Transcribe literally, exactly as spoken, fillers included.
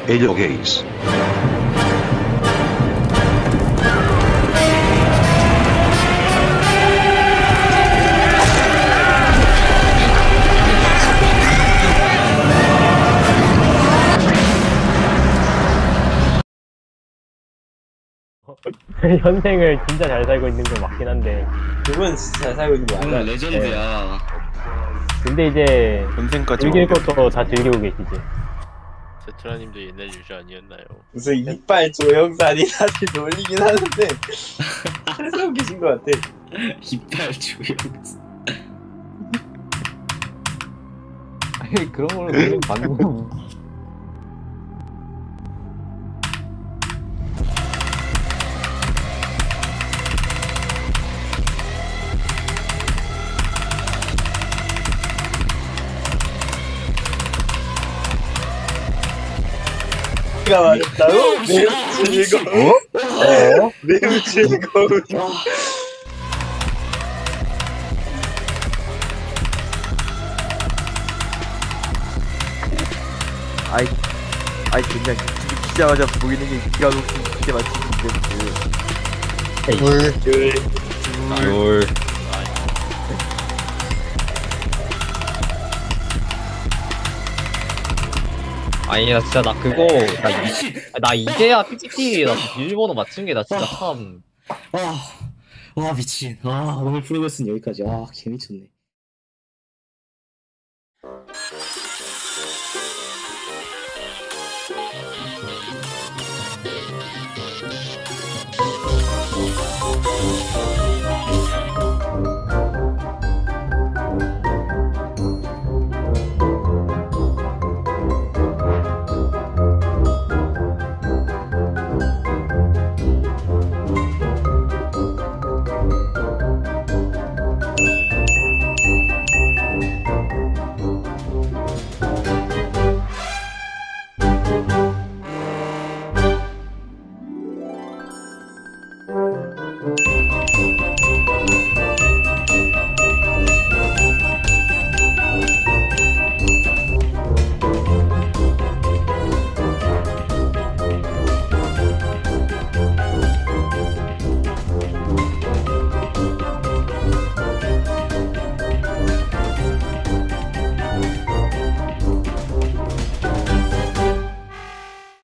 Edelgase. 현생을 진짜 잘 살고 있는 건 맞긴 한데 그건 진짜 잘 살고 있는 거 응, 맞아. 레전드야. 근데 이제 현생까지 즐길 것도 다 즐기고 계시지. 세트라님도 옛날 유저 아니었나요? 무슨 이빨 조영산이 사실 놀리긴 하는데 세상 계신 것 같아. 이빨 주요. 아니 그런 걸로 놀린 방금 가 말했다고? 매우 즐거워. 어? 매우 즐거워. 아이 아이 그냥 키자마자 보이는 게 기가 녹힌 기대 맞추는 이벤트. 둘. 뭘 아니 나 진짜 나 그거 나, 이, 나 이제야 피피티 나 비밀번호 맞춘 게 나 진짜 참 와, 와 미친. 아 오늘 프로그레스는 여기까지. 아 개미쳤네.